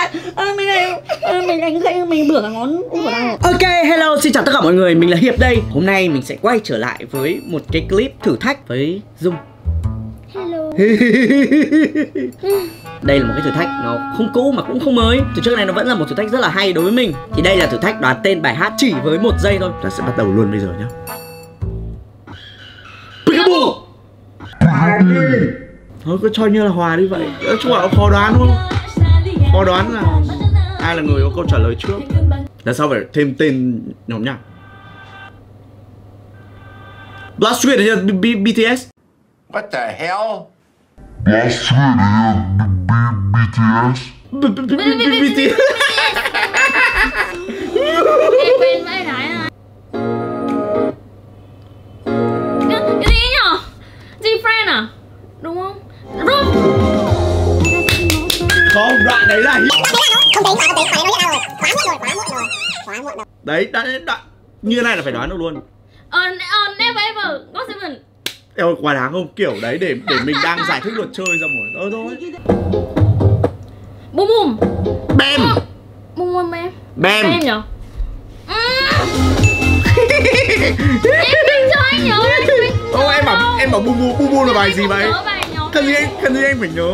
Mình bửa cả ngón út vào đâu. Ok, hello, xin chào tất cả mọi người, mình là Hiệp đây. Hôm nay mình sẽ quay trở lại với một cái clip thử thách với Dung. Hello. Đây là một cái thử thách nó không cũ mà cũng không mới. Từ trước này nó vẫn là một thử thách rất là hay đối với mình. Thì đây là thử thách đoán tên bài hát chỉ với 1 giây thôi. Ta sẽ bắt đầu luôn bây giờ nhá. Peekaboo. Thôi cứ cho như là hòa đi vậy. Nói chung là khó đoán đúng không? Khó đoán là ai là người có câu trả lời trước. Là sao phải thêm tên nhóm nhạc? Blackstreet hay BTS? What the hell? BTS. BTS. Em quên mấy cái rồi. Cái gì nhở? G-Friend à? Đúng không? Room. Không, đoạn đấy là không tính phải nói đâu rồi. Quá muộn rồi. Đấy, đoạn như thế này là phải đoán được luôn. Never ever. GOT7. Eo quá đáng không? Kiểu đấy để mình đang giải thích luật chơi ra rồi. Thôi. Boom boom. Bam. Boom boom em. Bam. Em nhở? Em biết cho anh nhớ. Ô em bảo bu là bài gì vậy? Cần gì anh phải nhớ.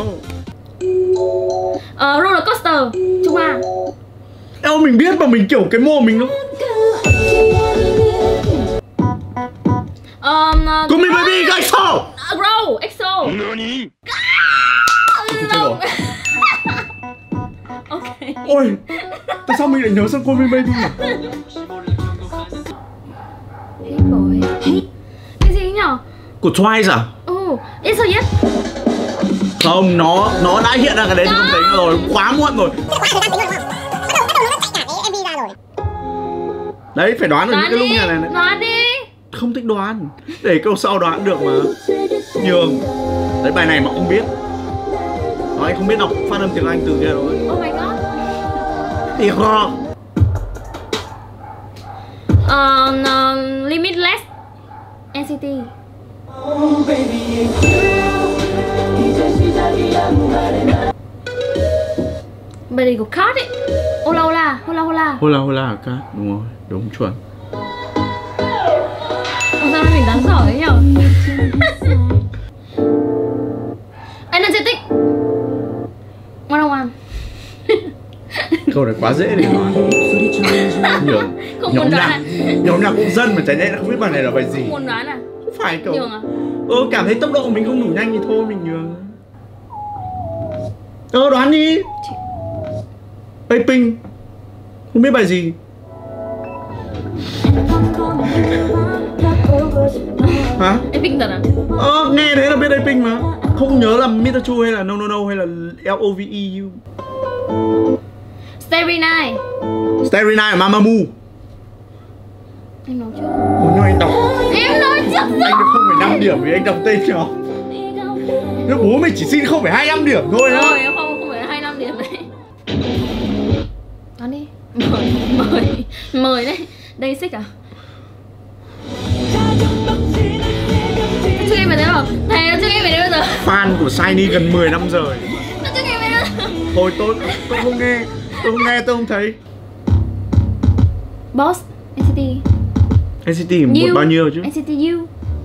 Roller coaster. Trung Hoa. Eo mình biết mà mình kiểu cái mồm mình nó. Call me baby, EXO. Grow, EXO. Nani? Ok. Ôi, tại sao mình lại nhớ sang Call me baby nhỉ? Hết rồi. Cái gì nhở? Của Twice à? Yes or yes? Không, nó đã hiện ra cái đấy thì không tính rồi, quá muộn rồi. Đấy, phải đoán được những cái lúc nhà này. Đoán đi. Không thích đoán, để câu sau đoán được mà. Nhường. Đấy, bài này mà không biết. Nói không biết đọc phát âm tiếng Anh từ kia rồi. Oh my god. Thì khó. Limitless. NCT. Bài này của Card ấy. Hola hola, hola hola. Hola hola hả Card? Đúng rồi, đúng chuẩn. Sao mình đoán giỏi ấy nhở? Energetic. 101. Câu này quá dễ để đoán. Nhóm nhạc cũng dân mà chả nhẽ không biết bài này là bài gì. Không muốn đoán à? Không phải cậu. Nhường à? Cảm thấy tốc độ của mình không đủ nhanh thì thôi mình nhường. Đoán đi. Apink. Không biết bài gì. Hả? Apink thật à? Nghe thế là biết Apink mà. Không nhớ là Mr. Chu hay là No No No hay là LOVEU. Starry Night. Starry Night ở Mamamoo. Em nói trước. Nhưng anh đọc. Em nói trước rồi. Anh được 0,5 điểm vì anh đọc tên nhỏ. Nếu bố mình chỉ xin 0,25 điểm thôi á. Rồi, không phải 25 điểm đấy. Đoán đi. Mời đấy. Đây xích à? Chưa nghe bài đấy không? Thầy chưa nghe bài đấy bao giờ. Fan của Shiny gần 10 năm rồi. Tôi chưa nghe bài đấy. Thôi tôi không nghe. Tôi không thấy. Boss, NCT. NCT một bao nhiêu chứ? NCT U.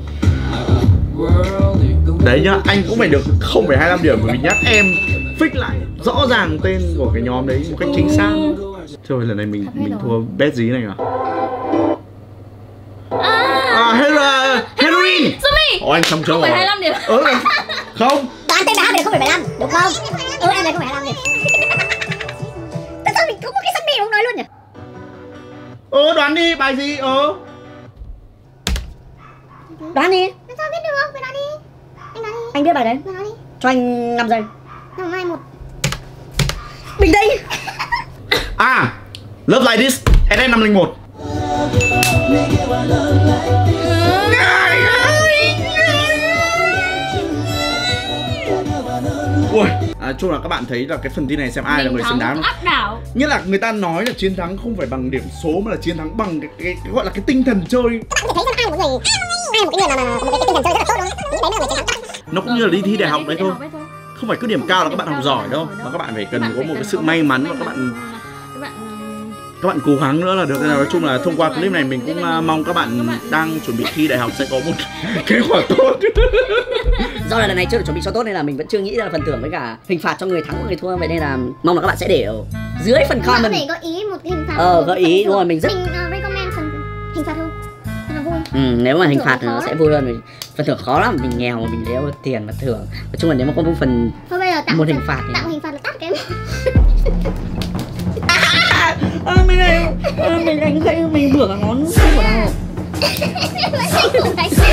Đấy nhá, anh cũng phải được 0,25 điểm bởi vì nhắc em fix lại rõ ràng tên của cái nhóm đấy một cách chính xác. Thôi lần này mình thua bet dí này à? Heroin. Sumi. Anh xong chưa? 0,25 điểm. Không. Đoán tên bài hát mình được 0,75, đúng không? Em lấy 0,25 điểm. Tại sao mình có một cái sân bì không nói luôn nhỉ? Đoán đi, bài gì? Đoán đi. Tại sao biết được không? Phải đoán đi. Anh đoán đi. Anh biết bài đấy. Đoán đi. Cho anh 5 giây. 5, 2, 1. Bình đây. Love Like This, SS501. Ui, chung là các bạn thấy là cái phần thi này xem ai là người xứng đáng không? Áp đảo. Nghĩa là người ta nói là chiến thắng không phải bằng điểm số mà là chiến thắng bằng cái gọi là cái tinh thần chơi. Các bạn có thể thấy ai một người mà một cái tinh thần chơi rất là tốt đúng không? Đấy là người chiến thắng. Nó cũng như là đi thi đại học đấy thôi. không phải cứ điểm cao là các bạn học giỏi đâu, mà các bạn phải cần có một cái sự may mắn và các bạn cố gắng nữa là được. Nên là nói chung là thông qua clip này mình cũng mong các bạn đang chuẩn bị thi đại học sẽ có một kết quả tốt. Do là lần này chưa được chuẩn bị cho tốt nên là mình vẫn chưa nghĩ ra là phần thưởng với cả hình phạt cho người thắng và người thua, vậy nên là mong là các bạn sẽ để ở dưới phần Các bạn có comment. thể gợi ý một cái hình phạt. Gợi ý đúng rồi, mình recommend phần hình phạt hơn. Rất là vui. Nếu mà hình phạt thì khó nó lắm. sẽ vui hơn. Phần thưởng khó lắm, mình nghèo mà mình đeo tiền mà thưởng. Nói chung là nếu mà có một phần Thôi bây giờ một hình phạt thì... tặng hình phạt là tắt cái mình đánh gãy mình bửa cả ngón của tao.